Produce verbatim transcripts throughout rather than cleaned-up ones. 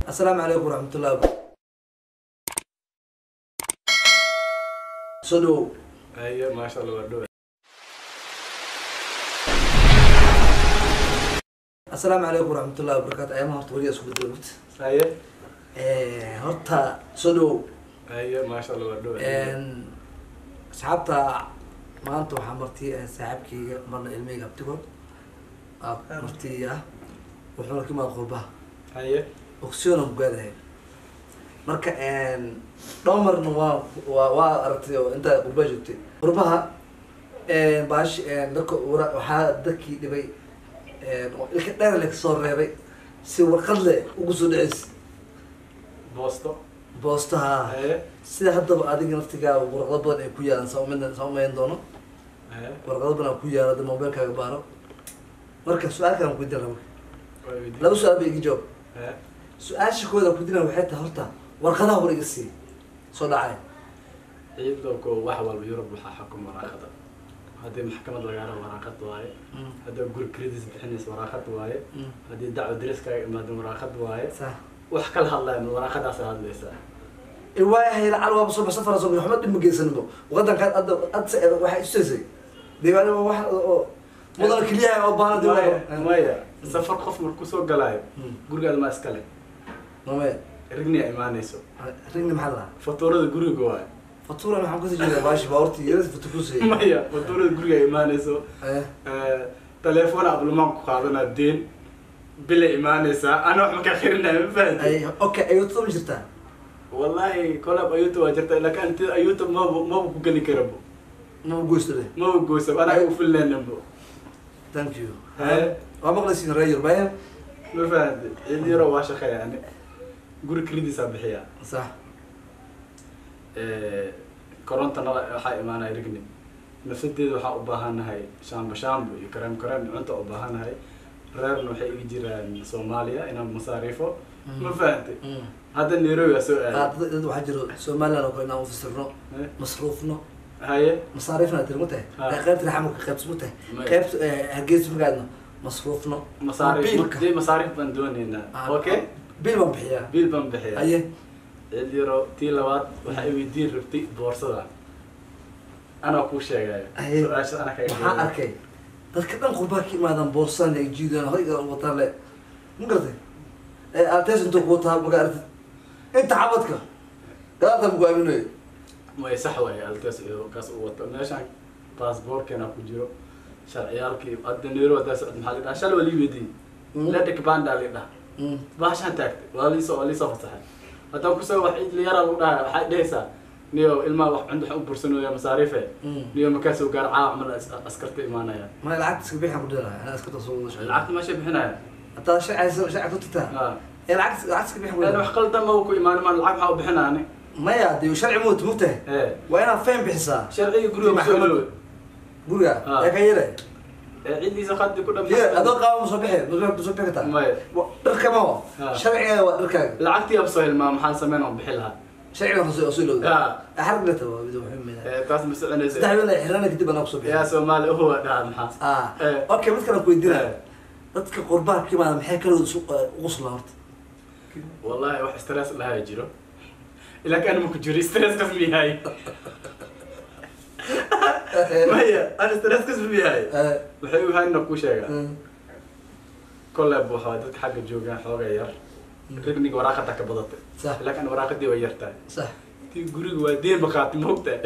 السلام عليكم ورحمة الله وبركاته. صدو ايوه ما شاء الله ودو. السلام عليكم ورحمة الله وبركاته. أيام هرت ولي أسكت دولت. ايوه هرتا صدو ايوه ما شاء الله ودو. إن صحابتا ما أنتوا حمرتي صاحبكي مرنا علمي قبتكم. مرتي وحنا كمان قربها. ايوه أكسيون مقعدة. marka een dhomarna waa waa waa aragtay oo inta u bajatay qurbaha een baash een dadka waxa dadkii dhibay een oo ilka dheer la soo reebay si warqad leh ugu soo dhacis boosto boostaha ee sida hadaba adiga naftiga warqad badan ay ku yaalan sawmeyn sawmeyn doono ee warqad badan ku yaalada mobilkaaga baaro marka su'aalkan ku diraa laba su'aal bay iga jawaab ee su'aasha kooda ku diraa waxay tahay horta warqadaha war iga sii soo dhacay ciidku wax walba Yurub waxa xukum waraaqada hadii maxkamad laga rabo waraaqad waaye hadii guri credit bixinayso waraaqad waaye hadii dacwad dariska imaado waraaqad waaye صح wax kala hadlayno waraaqadaas hadlaysa الواي هي العلوة بصوب سفر صوب محمد المجلسنبو وغدا كان أد أد واحد استزي ديوانه واحد مدن كلية أو بان ديوانه مايا سفر خوف مركوسو قلاي قرقة ما اسكالي مايا رجني إيمانيسو رجني محلها فاتورة قرقة جواي فاتورة ما حنقول تجيبها باش باورتي يرز فتكوسي مايا فاتورة قرقة إيمانيسو تلفون قبل ما نقعدنا الدين بلا إيمانيسا أنا وحنا كخيرنا فهمت أي أوكي أيوة طول جرتها والله كلاب أيوتو وجرت لكن أنت أيوتو ما ما بقولي كربو ما بقولش له ما بقولش أنا أقول لنا نبو ثانك يو ها ما بقولش نرير بايم ما فهمت اللي رواش خير يعني قول كريدي سابحية صح كورنتا نلا حي ما أنا يرجعني نفسدي ذو حق بهان هاي شام بشام يكرم كرم أنت أبهان هاي رير نوحي يجري صوماليا إنهم مصاريفه ما فهمت هذا النيرو سؤال هذا واحد جرو سومالنا لو كنا مفسرنا مصروفنا هاي مصاريفنا ترمته قيبت الحمل قيبت سمته قيبت هجيت مقعدنا مصروفنا مصاريف دي مصاريف بندون هنا اوكي بيل بنبحيا بيل بنبحيا ايه اليورو تي لواد waxay weydiin rabtay boorsada ana ku sheegay su'aasha ana kaga waxaan arkay dadka dhan qurba ka imaadaan boorsan ay jiidaan hadiga wataan le ma garatay ee artes inta ku taa ma garatay inta xabadka gaadha ku aaminay ma sax way artes iyo kaas u wato meeshan passportkana ku jiro sharciyalkii adneero daas maxaa la shal wali weydii la dhig baan dhalida baashan taagtay wali soo wali soo fasaxay hadda ku soo wax idil yara u dhahay waxa dhaysa niyo ilma wax cundu u bursanayo masaarife niyo makaas u gaar caamal askarta imaanaya ma lacag iska bixin ku dheeraa ana askarta soo wada shaqeeyo lacag ma shibxinaya hatta shaqay shaqay ku titaa ee lacag lacag iska bixin ee wax qaldan ma ku imaan ma lacag waxa u bixinaani ما يا ديو شرعي موت موته ايه وانا فين بحساب شرعي قريه مسؤول قريه يا كيره عندي زخدي كله يا هذا قام مصبحي مصبحي تاع ما درك ما هو شرعي درك لعقتي ابصيل ما محل سمينهم بحلها شرعي اصيل اصيل اه احرق لته بدو محمد ايه كاس مسؤول زي استحي ولا حرانه كدب انا مصبحي يا سومالي هو ده محل اه اوكي مثلا كو يدير dadka qurbaha kiima maxay kala ugu soo laabtay والله wax stress la hayjiro إلا كان ممكن جري ستريس كسبي هاي ما هي أنا ستريس كسبي هاي وحيو هاي نقوش هاي كل أبو حوادث حق الجوجان حوجا ير رجني وراقة كبضت صح لكن وراقة دي ويرتها صح تي قري ودين بقات موقتة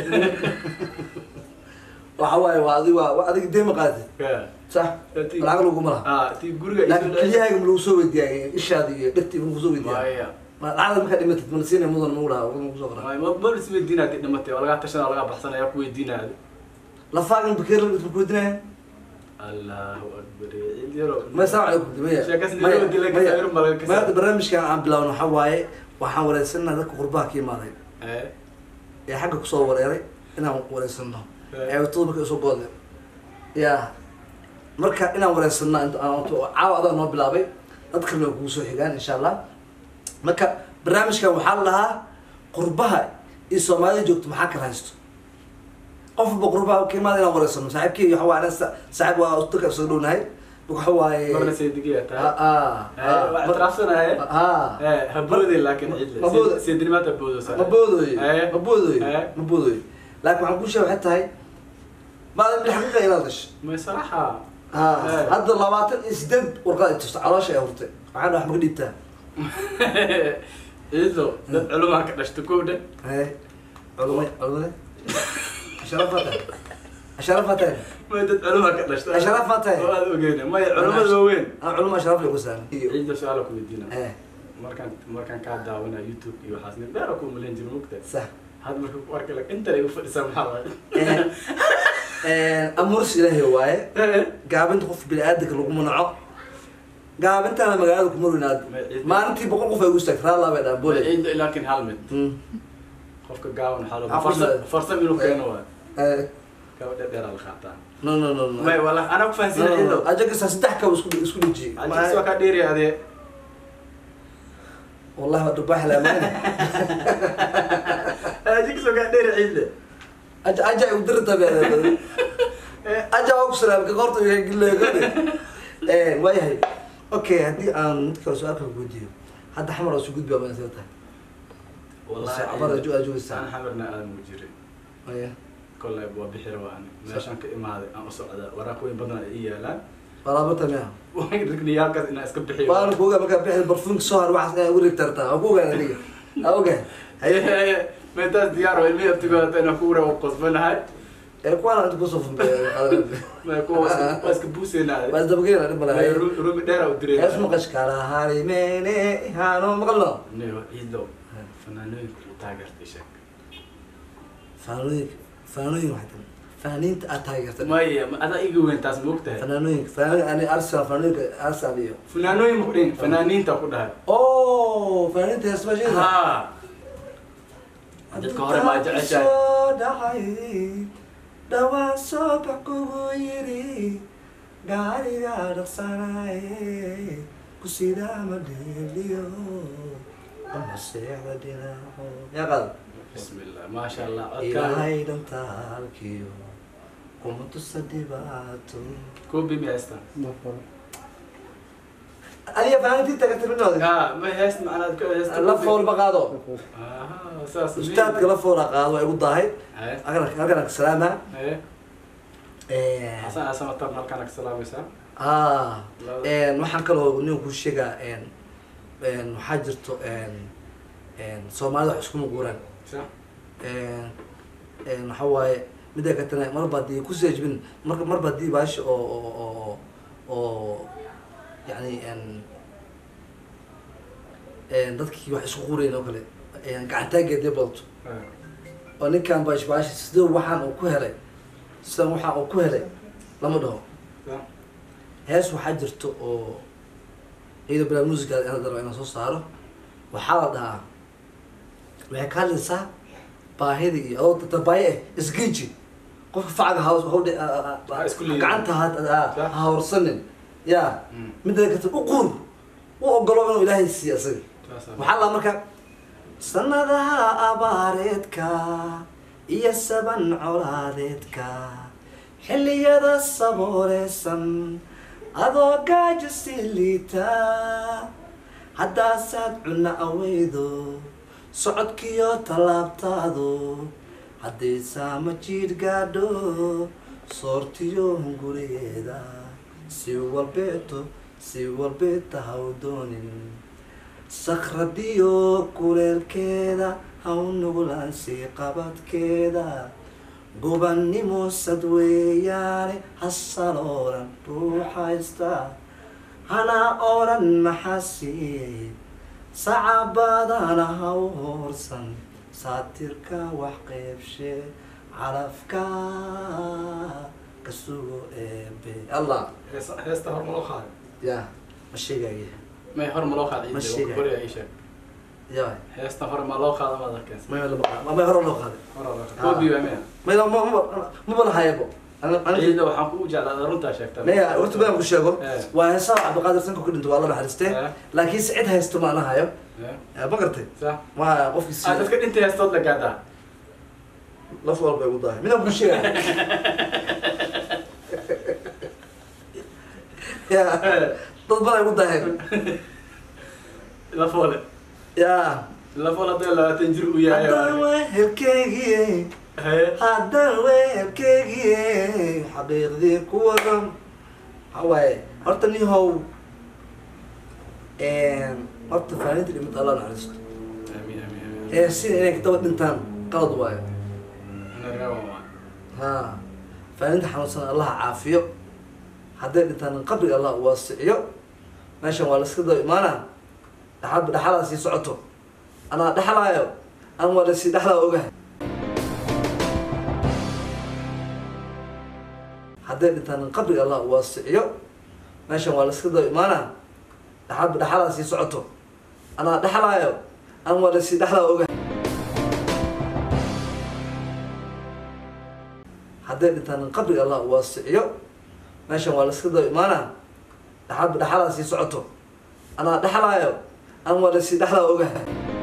وحواي وادي وادي دين مقاتل صح العقل وقمرها آه تي قري لكن كليها يقوم لوسوي دي إيش هذه قلتي من وسوي دي ما العالم كان يمت تمسينا مدن مولها وقوم بزغرة ما ما بس بدينا تنمتي ولا قاعد تشتغل ولا قاعد بحسنا يا أخوي دينا هذا لفاقن بكير بكير دينا الله أكبر يديروا ما سامع عليكم دمية ما يودي لك سعر ما لك ما برنامج كان عم بلاون حواي وحاول يسنا ذاك قرباك يا ماضي إيه يا حقك صور يا ري أنا ورسنا يا طلبك يسوق قاضي يا مركا أنا ورسنا أنت عاود أنا بلابي أدخل من قوسو حجان إن شاء الله marka barnaamijkan waxaa lahaa qurbaha iyo Soomaaliya joogto maxaa kala haysto qof ba qurbaha kiimada inaan wareysano saaxiibkii waxa waa saaxiib waa u taka soo dhownahay وحواي مرة سيدقية تا اه اه اعترافنا هاي اه ايه هبودي لكن عدل مبودي. سيدني ما تبودو سنة مبودي إيه. مبودي إيه. مبودي لكن عم كل شيء حتى هاي بعد بالحقيقة يناقش ما صراحة اه إيه. هذا اللواتن اسدد ورقة تستعرض شيء هورتي عاد راح مقديتها إيزو دد علوم هكذا اشتكوا ده ايه علومي علومي شرفتها شرفتها ما دد علوم هكذا اشتكوا شرفتها هذا وقينا ما علوم وين علوم شرف لي وسام عيد سؤالك ودينا ايه مركان مركان قاعد داونا يوتيوب iyo waxaasna beerku maleen jiro mugta صح had markuu ku arkay lak inta ay u fadhisan maxaa ee ee amurs ilaahay waaye gaabinta qof bil aadka lagu manaco gaabintana magaalada ku marwinaad maalintii boqol qof ay u istaagtaa laba dhan boole ciid laakiin hal mid qofka gaawan xalo farsa farsa inuu keeno waa ee gabadha dheer la qaataa no no no may wala ana ku fahansin ciido ajaga saddex ka isku isku dhiji ajaga soo ka dheeri adee والله ما دباح لا ما اجيك سو قاعد دير عيد اجا اجا ودرت بقى اجا اقصر قورت يقول لي ايه ما هي اوكي هدي ان كل سؤال كوديو هذا حمر سو غدبا ما سيرته والله عبر جو جو الساعه انا حمرنا ادم مجري ايه كل ابو بحر وانا ماشان كإماده انا صعده وراك وين بدنا ايالا قرابتها معها وين رجلي ياك ان اسكب بحير وانا بوقا بقى بحير برفون صار واحد يقول لك ترتا ابوقا انا ليه اوكي هي هي ما انت ديار وين بتقول انا كوره وقصبنا هاي اخوان انت بوصف ما يكون بس كبوسنا بس ده بقى انا بلا روم دايره ودري اسمه قشكالا هاري ميني هانو مقلو نيو يدو فنانين تاجرت ايشك فانويك فانويك واحد فانين تاجرت ما هي انا ايجي وين تاس موقتها فنانويك فانويك انا ارسل فانويك ارسل ليه فنانين مقرين فنانين تاخذها اوه فانين تسمع شيء ها dadka hore ma jeceshahay dawa soo kugu yiri gaariga dhaqsanay ku sida ma dheliyo ama seexda dhinaco ya qad بسم الله ما شاء الله ilaahay dhantaalkiyo kuma tusadibaato كوبي ميستا aliya faanti tagad minooda اه ما هيست معنا هيست la fool baqaado اه اساس ustaadka la fool qaado way u dahay ايه agana agana salaama ايه ee حسن اسامه طب halkan ka salaamaysa ah een waxaan kaloo nin ku sheegaa een een waxa jirto een een Soomaalida wax isku muquraan صح een een waxa waaye midda ka tanay mar baad ku seejbin marka mar baad baash oo oo oo yani een een dadkii wax isku qureen oo kale een gacantaageedii balto oo ninkan baash baash sidoo waxaan uu ku helay sidoo waxa uu ku helay lama dhaho صح hees waxaa jirto oo iyada bilaa musica inaan daro inaan soo saaro waxaa la dhahaa waxay ka hadlaysaa baahida iyo adoo tatabaaye eh isgeeji qofka facaga haws hawdhe gacanta ha hawrsanin yaa midda kata u qur u ogolo inuu ilaahay siiyo isaga waxaa la marka sanadaha abaareedka iyo saban colaadeedka xilliyada sabooleysan adoo gaajo sii liita haddaasaad cunno aweydo socodkiyo tallaabtaado haddii saama jiidh gaadho soortiyo hungurigeeda si walbeeto si walbeeta haw doonin sakradiyo kuleelkeeda haw nugulaan sii qabadkeeda gobannimo sad weeyaane hasal oran ruuxaysta hana oran maxaa siiyey sacabaadana ha u hoorsan saatirka wax qeybshe calafka ka sugo eebe allah heesta hor maloo qaaday ya ma sheegaya may hor maloo qaaday Ma sheegay. bari ay sheeg ya heesta hor maloo qaaday ma darkeen ma la ma ma hor loo qaaday hor loo qaaday koobi waa meel ma ma ma ma bala haybo ana ana ciidda waxaan ku jeclaa runta sheegtay maya horta baan ku sheego Eh. waa heesaa Cabdiqaadir Sanko ku dhinto waa la naxariistay Eh. laakiin sicid haysto ma ana hayo eh ma gartay صح waa qofkii ah dadka inta heestood la gaadaa la fool bay u dahay midna ku sheegay يا ضد بلا يقول ده لا فول يا لا فول هذا لا تنجروا وياه هذا وين كيجي هذا وين كيجي حبيبي كورم هواي هرتني هو ان هرت فانت اللي متقلنا على الست امين امين ايه سين انك تو انتان قلد واي انا راوي ها فانت حنوسنا الله عافيه حدد انتان قبل الله واسعيه ماشي ولا سكده ايمانا دحب دحلا سي سعته انا دحلايو انا ولا سي دحلا اوغه حدد انتان قبل الله واسعيه ماشي ولا سكده ايمانا دحب دحلا سي سعته انا دحلايو انا ولا سي دحلا اوغه حدد انتان قبل الله واسعيه ماشي ولا سكده ايمانا دحب دحلا سي سعته انا دحلايو انا ولا سي دحلا اوغه